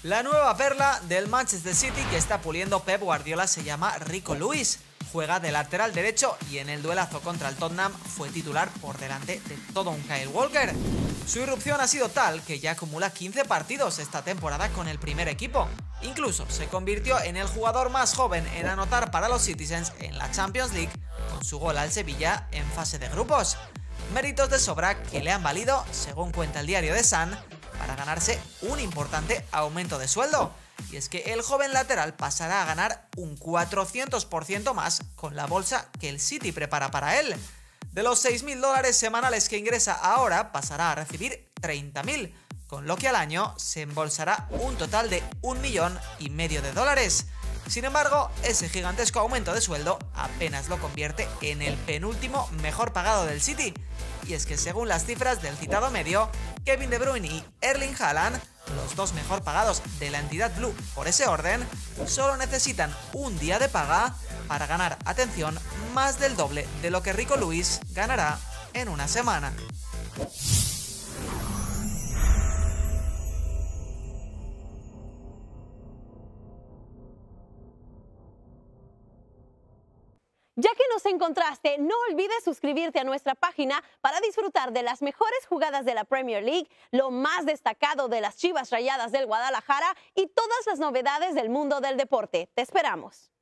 La nueva perla del Manchester City que está puliendo Pep Guardiola se llama Rico Lewis. Juega de lateral derecho y en el duelazo contra el Tottenham fue titular por delante de todo un Kyle Walker. Su irrupción ha sido tal que ya acumula 15 partidos esta temporada con el primer equipo. Incluso se convirtió en el jugador más joven en anotar para los Citizens en la Champions League con su gol al Sevilla en fase de grupos. Méritos de sobra que le han valido, según cuenta el diario The Sun, para ganarse un importante aumento de sueldo. Y es que el joven lateral pasará a ganar un 400% más con la bolsa que el City prepara para él. De los $6.000 semanales que ingresa ahora, pasará a recibir 30.000, con lo que al año se embolsará un total de $1,5 millones. Sin embargo, ese gigantesco aumento de sueldo apenas lo convierte en el penúltimo mejor pagado del City. Y es que según las cifras del citado medio, Kevin De Bruyne y Erling Haaland, los dos mejor pagados de la entidad Blue por ese orden, solo necesitan un día de paga para ganar, atención, más del doble de lo que Rico Lewis ganará en una semana. Ya que nos encontraste, no olvides suscribirte a nuestra página para disfrutar de las mejores jugadas de la Premier League, lo más destacado de las Chivas Rayadas del Guadalajara y todas las novedades del mundo del deporte. Te esperamos.